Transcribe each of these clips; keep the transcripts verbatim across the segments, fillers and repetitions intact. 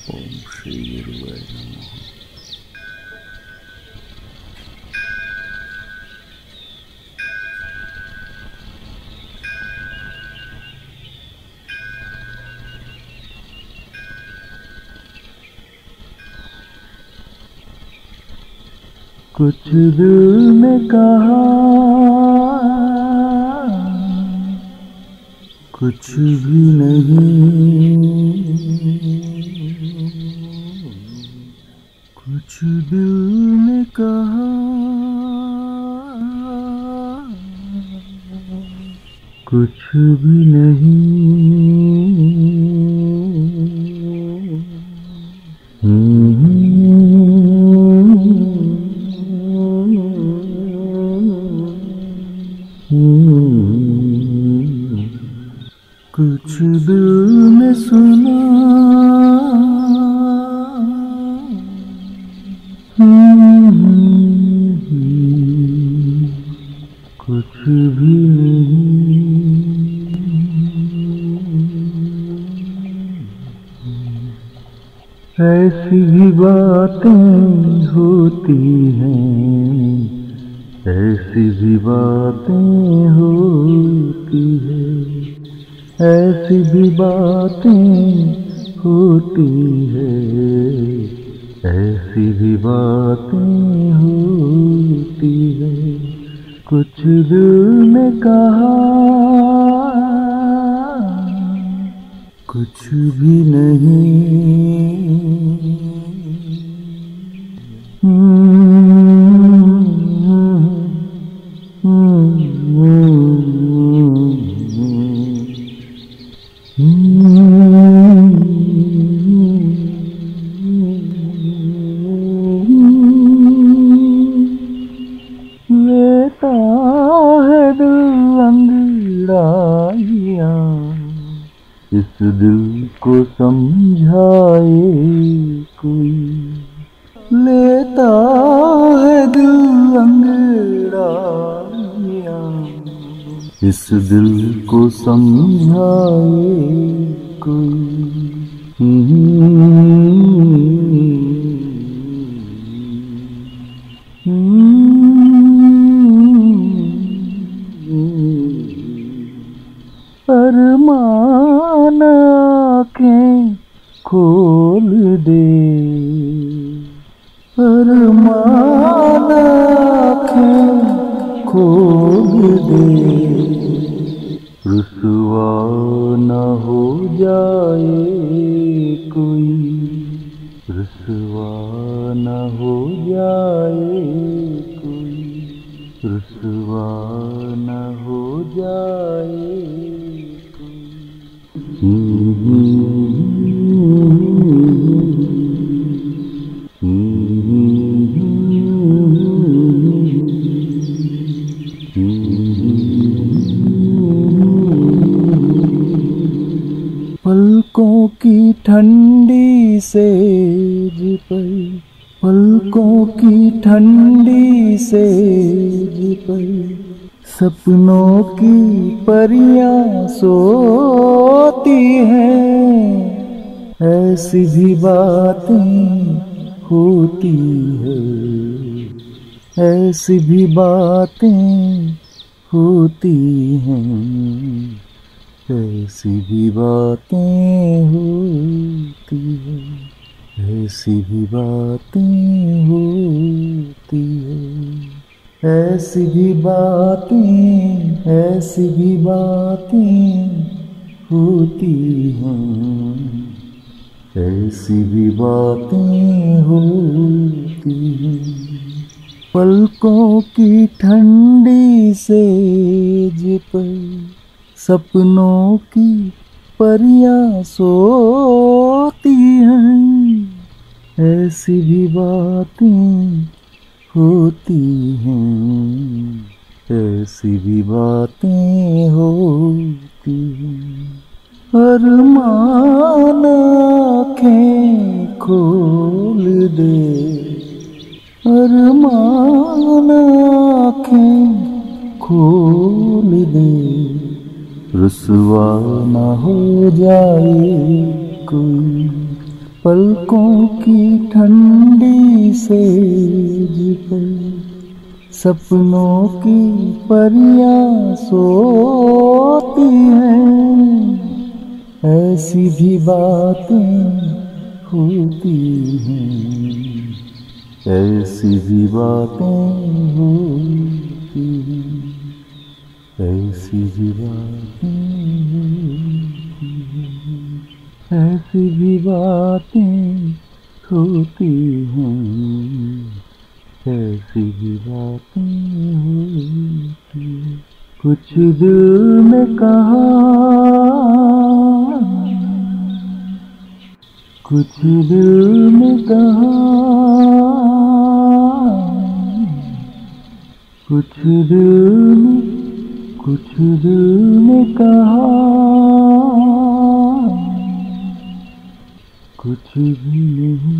ओम श्री गुरुवे नमः। कुछ दिल ने कहा, कुछ भी नहीं, कुछ दिल ने कहा, कुछ भी नहीं। कुछ दिल ने सुना, कुछ भी नहीं। ऐसी भी बातें होती हैं, ऐसी भी बातें होती हैं, ऐसी भी बातें होती है, ऐसी भी बातें होती है। कुछ दिल ने कहा, कुछ भी नहीं। लेता है दिल अंगड़ाइयाँ, इस दिल को समझाए कोई। लेता है दिल अंगड़ाइयाँ, इस दिल को समझाए कोई। अरमान आँखें खोल दे, अरमान आँखें खोल दे, रुसवा न हो जाए कोई, रुसवा न हो जाए कोई, रुसवा न हो जाए पलकों की ठंडी सेज पर, पलकों की ठंडी सेज पर, सपनों की परियां सोती हैं। ऐसी भी बातें होती है, ऐसी भी बातें होती हैं, ऐसी भी बातें होती हैं, ऐसी भी बातें होती हैं, ऐसी भी बातें, ऐसी भी बातें होती हैं, ऐसी भी बातें होती हैं। पलकों की ठंडी सेज पर, सपनों की परियां सोती हैं। ऐसी भी बातें होती हैं, ऐसी भी बातें होती हैं। अरमान आँखें खोल दे, अरमान आँखें खोल दे, रुसवा न हो जाए कोई, पलकों की ठंडी सेज पर सपनों की परियां सोती हैं, ऐसी भी बातें होती हैं, ऐसी भी बातें होती हैं, ऐसी भी बातें होती हैं, ऐसी भी बातें होती हैं, ऐसी भी बातें होती हैं। कुछ दिल में कहा, कुछ दिल में कहा, कुछ दिल में कुछ दिल में कहा, कुछ भी नहीं।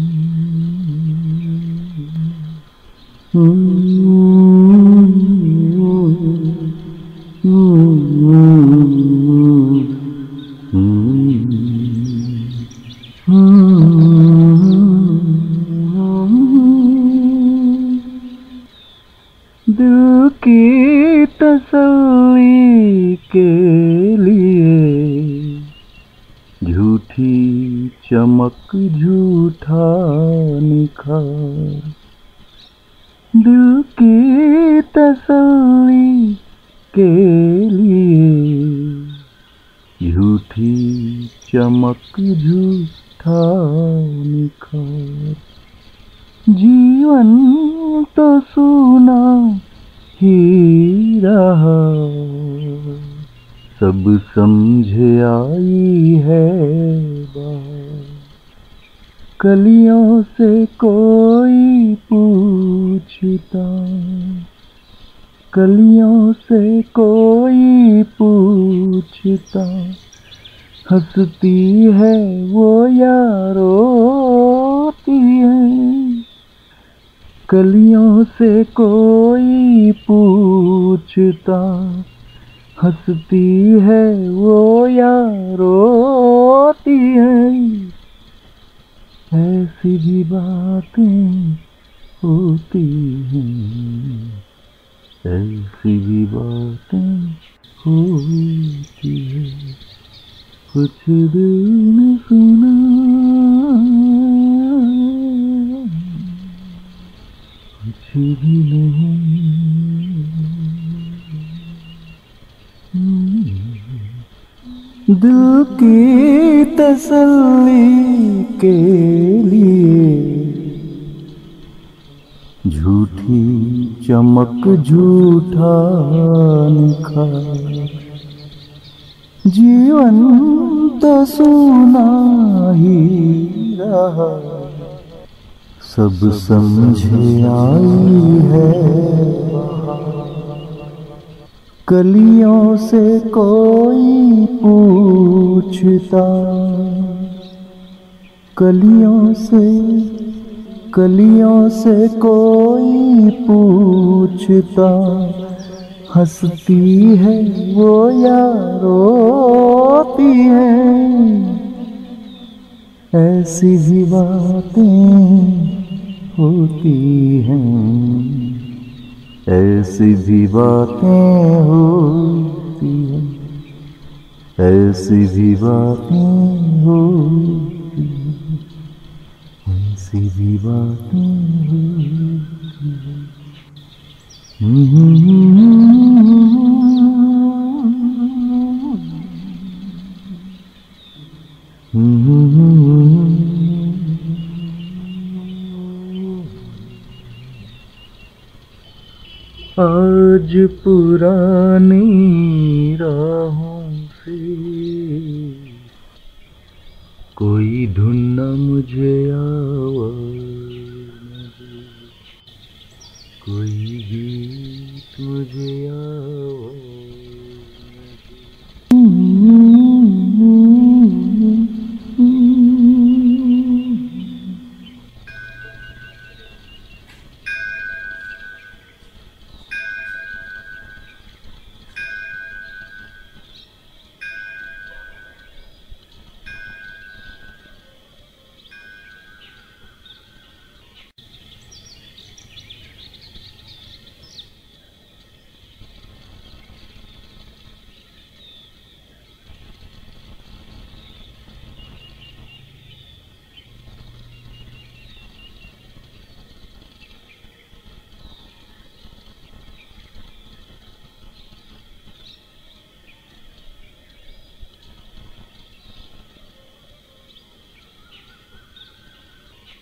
दिल की तसल्ली के लिए झूठी चमक झूठा निखार, दिल की तसल्ली के लिए झूठी चमक झूठा निखार। जीवन तो सूना ही रहा, सब समझे आई है बात। कलियों से कोई पूछता, कलियों से कोई पूछता, हंसती है वो या रोती है। कलियों से कोई पूछता, हंसती है वो या रोती है, ऐसी भी बातें होती हैं, ऐसी भी बातें होती हैं। कुछ दिल ने सुना, कुछ भी नहीं। दिल की तसल्ली के लिए झूठी चमक झूठा निखार। जीवन तो सूना ही रहा, सब समझे आई है कलियों से कोई पूछता, कलियों से कलियों से कोई पूछता, हंसती है वो या रोती है, ऐसी भी बातें होती हैं, ऐसी भी बातें होती हैं, ऐसी भी बातें होती हैं, ऐसी भी बातें होती हैं। आज पुरानी राहों से कोई धुन न मुझे आवाज़ न दे, कोई गीत मुझे